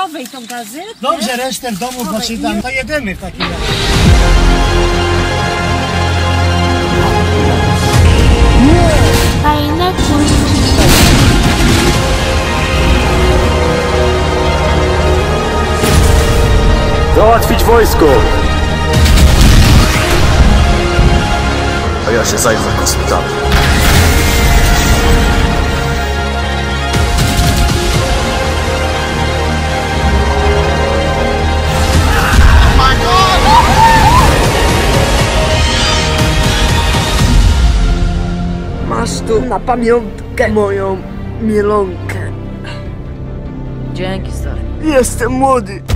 Chowaj tą gazetę. Dobrze, resztę w domu poczytam. To jedziemy w takim razie. Fajne kurczki. Załatwić wojsko! A ja się zajmę kosmitami. Masz tu na pamiątkę moją mielonkę. Dzięki, stary. Jestem młody.